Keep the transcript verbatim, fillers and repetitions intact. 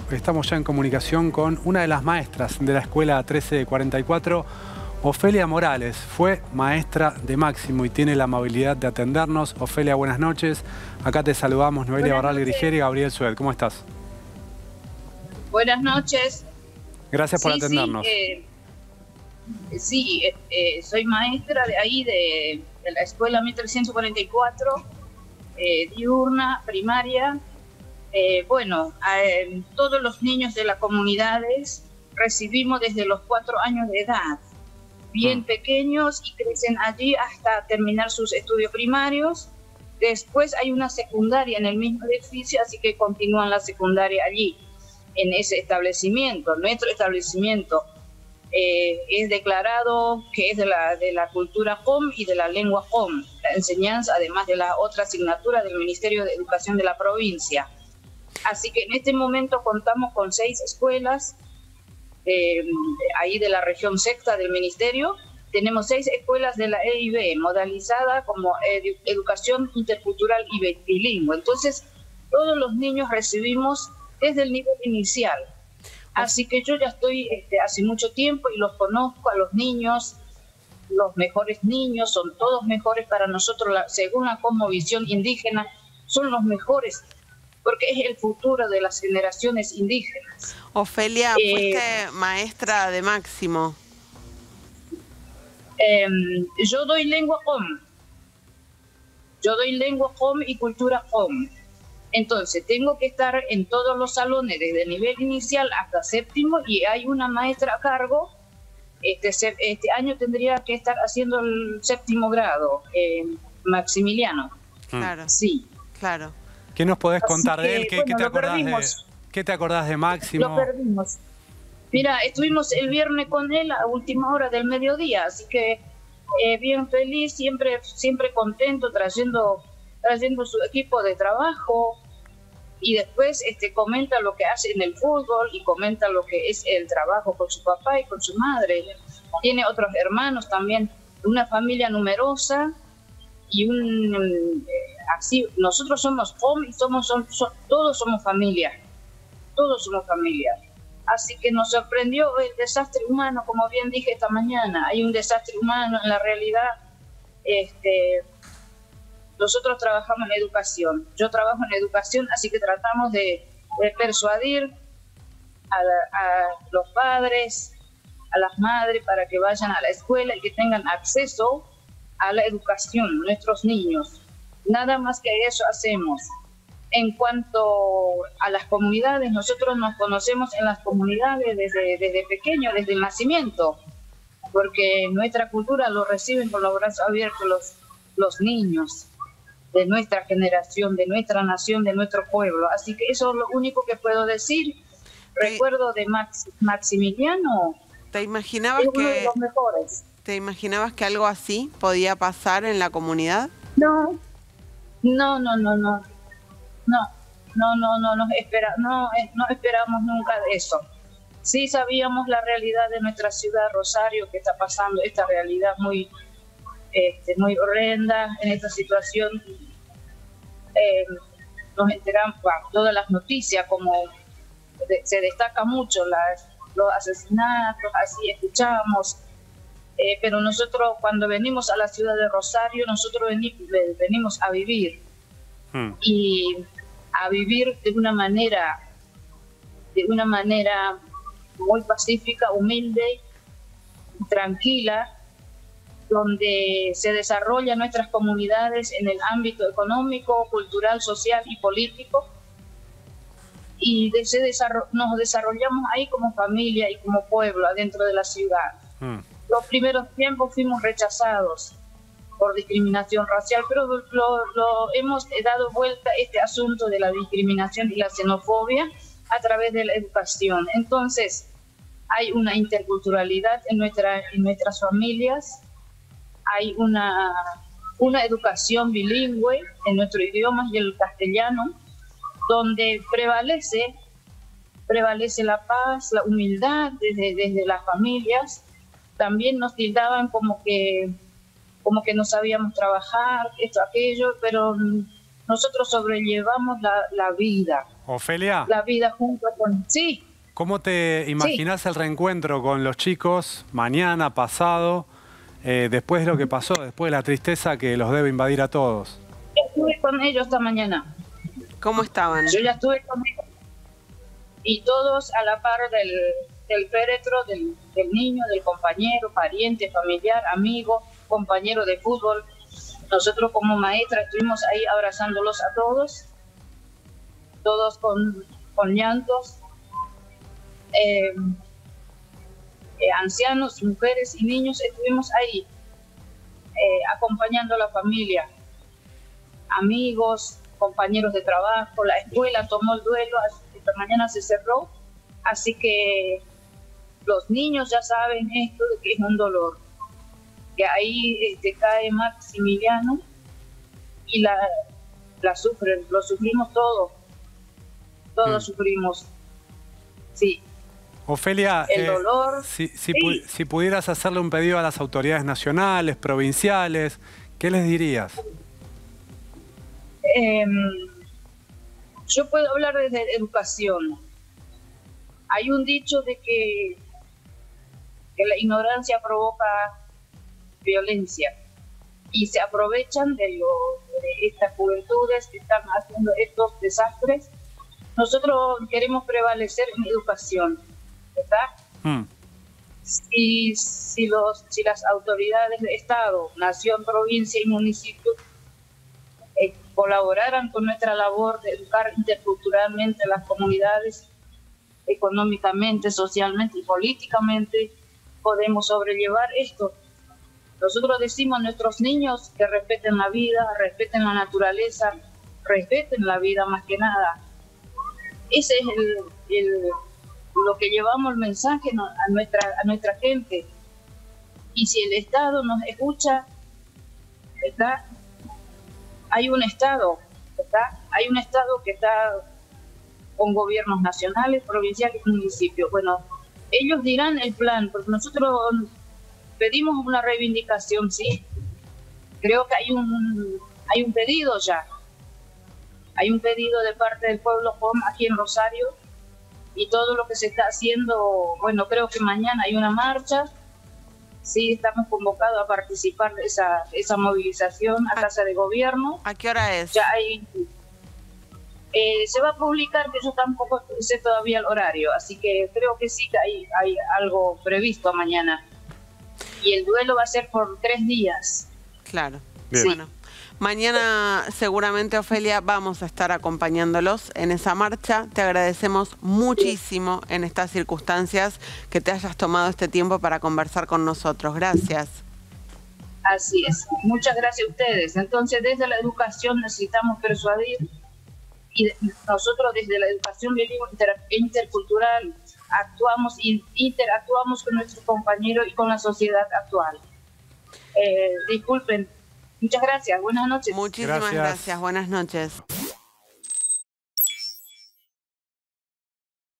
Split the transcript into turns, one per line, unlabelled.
estamos ya en comunicación con una de las maestras de la escuela trece cuarenta y cuatro, Ofelia Morales. Fue maestra de Máximo y tiene la amabilidad de atendernos. Ofelia, buenas noches. Acá te saludamos Noelia Barral Grigeri y Gabriel Sued. ¿Cómo estás?
Buenas noches.
Gracias por
sí,
atendernos.
Sí, eh, sí eh, eh, soy maestra de ahí, de, de la escuela mil trescientos cuarenta y cuatro, eh, diurna, primaria. Eh, bueno, eh, todos los niños de las comunidades recibimos desde los cuatro años de edad, bien mm. pequeños, y crecen allí hasta terminar sus estudios primarios. Después hay una secundaria en el mismo edificio, así que continúan la secundaria allí, en ese establecimiento. Nuestro establecimiento eh, es declarado que es de la, de la cultura J O M y de la lengua J O M, la enseñanza, además de la otra asignatura del Ministerio de Educación de la provincia. Así que en este momento contamos con seis escuelas, eh, ahí de la región sexta del Ministerio. Tenemos seis escuelas de la E I B, modalizada como edu educación intercultural y bilingüe. Entonces, todos los niños recibimos desde el nivel inicial. Así que yo ya estoy este, hace mucho tiempo y los conozco a los niños, los mejores niños, son todos mejores para nosotros, la, según la cosmovisión indígena, son los mejores, porque es el futuro de las generaciones indígenas.
Ofelia,
eh,
fuiste maestra de Máximo.
Eh, yo doy lengua J O M. Yo doy lengua J O M y cultura J O M. Entonces, tengo que estar en todos los salones, desde el nivel inicial hasta séptimo, y hay una maestra a cargo. Este, este año tendría que estar haciendo el séptimo grado, eh, Maximiliano.
Claro.
Sí.
Claro.
¿Qué nos podés contar
Así
de él?
que,
¿Qué,
bueno,
¿qué, te acordás de, ¿Qué te acordás de Máximo?
Lo perdimos. Mira, estuvimos el viernes con él a última hora del mediodía, así que eh, bien feliz, siempre, siempre contento, trayendo... trayendo su equipo de trabajo, y después este, comenta lo que hace en el fútbol y comenta lo que es el trabajo con su papá y con su madre. Tiene otros hermanos también, una familia numerosa, y un eh, así, nosotros somos J O M y somos, son, son, todos somos familia, todos somos familia. Así que nos sorprendió el desastre humano, como bien dije esta mañana. Hay un desastre humano en la realidad. Este, Nosotros trabajamos en educación, yo trabajo en educación, así que tratamos de, de persuadir a, la, a los padres, a las madres, para que vayan a la escuela y que tengan acceso a la educación, nuestros niños. Nada más que eso hacemos. En cuanto a las comunidades, nosotros nos conocemos en las comunidades desde, desde pequeños, desde el nacimiento, porque nuestra cultura lo reciben con los brazos abiertos los, los niños de nuestra generación, de nuestra nación, de nuestro pueblo. Así que eso es lo único que puedo decir. Recuerdo de Max, Maximiliano.
¿Te imaginabas
es uno
que
de los mejores.
¿Te imaginabas que algo así podía pasar en la comunidad?
No, no, no, no, no, no, no, no, no, no, espera, no, no esperamos nunca de eso. Sí sabíamos la realidad de nuestra ciudad, Rosario, que está pasando esta realidad muy Este, muy horrenda en esta situación. Eh, nos enteramos, bueno, todas las noticias, como de, se destaca mucho las, los asesinatos, así escuchamos, eh, pero nosotros cuando venimos a la ciudad de Rosario, nosotros veni, venimos a vivir, hmm. y a vivir de una manera, de una manera muy pacífica, humilde, tranquila, donde se desarrollan nuestras comunidades en el ámbito económico, cultural, social y político, y de ese desarrollo, nos desarrollamos ahí como familia y como pueblo adentro de la ciudad. Mm. Los primeros tiempos fuimos rechazados por discriminación racial, pero lo, lo hemos dado vuelta a este asunto de la discriminación y la xenofobia a través de la educación. Entonces, hay una interculturalidad en, nuestra, en nuestras familias. Hay una, una educación bilingüe en nuestro idioma y el castellano, donde prevalece, prevalece la paz, la humildad desde, desde las familias. También nos tildaban como que, como que no sabíamos trabajar, esto, aquello, pero nosotros sobrellevamos la, la vida.
Ofelia.
La vida junto con... Sí.
¿Cómo te imaginás sí. el reencuentro con los chicos mañana, pasado, eh, después de lo que pasó, después de la tristeza que los debe invadir a todos?
Estuve con ellos esta mañana.
¿Cómo estaban?
Yo ya estuve con ellos. Y todos a la par del, del féretro, del, del niño, del compañero, pariente, familiar, amigo, compañero de fútbol. Nosotros como maestra estuvimos ahí abrazándolos a todos, todos con, con llantos. Eh, eh, ancianos, mujeres y niños estuvimos ahí eh, acompañando a la familia, amigos, compañeros de trabajo. La escuela tomó el duelo, esta mañana se cerró, así que los niños ya saben esto de que es un dolor, que ahí este, cae Maximiliano y la, la sufren, lo sufrimos todos, todos mm. sufrimos, sí.
Ofelia,
el dolor,
eh, si, si,
sí.
pu si pudieras hacerle un pedido a las autoridades nacionales, provinciales, ¿qué les dirías?
Eh, yo puedo hablar desde educación. Hay un dicho de que, que la ignorancia provoca violencia y se aprovechan de, lo, de estas juventudes que están haciendo estos desastres. Nosotros queremos prevalecer en educación, ¿verdad? Mm. Si, si, los, si las autoridades de Estado, nación, provincia y municipio eh, colaboraran con nuestra labor de educar interculturalmente a las comunidades, económicamente, socialmente y políticamente, podemos sobrellevar esto. Nosotros decimos a nuestros niños que respeten la vida, respeten la naturaleza, respeten la vida más que nada. Ese es el, el, lo que llevamos el mensaje a nuestra, a nuestra gente. Y si el Estado nos escucha, ¿verdad? Hay un Estado, ¿verdad? Hay un Estado que está con gobiernos nacionales, provinciales y municipios. Bueno, ellos dirán el plan, porque nosotros pedimos una reivindicación, sí. Creo que hay un, hay un pedido ya. Hay un pedido de parte del pueblo aquí en Rosario y todo lo que se está haciendo, bueno, creo que mañana hay una marcha, sí, estamos convocados a participar de esa, esa movilización a, a Casa de Gobierno.
¿A qué hora es?
Ya hay, eh, se va a publicar, que yo tampoco sé todavía el horario, así que creo que sí que hay, hay algo previsto mañana. Y el duelo va a ser por tres días.
Claro.
Bien.
Sí. Bueno. Mañana seguramente, Ofelia, vamos a estar acompañándolos en esa marcha. Te agradecemos muchísimo en estas circunstancias que te hayas tomado este tiempo para conversar con nosotros. Gracias.
Así es. Muchas gracias a ustedes. Entonces, desde la educación necesitamos persuadir y nosotros desde la educación inter intercultural actuamos y interactuamos con nuestros compañeros y con la sociedad actual. Eh, disculpen. Muchas gracias, buenas noches.
Muchísimas
gracias.
gracias, buenas noches.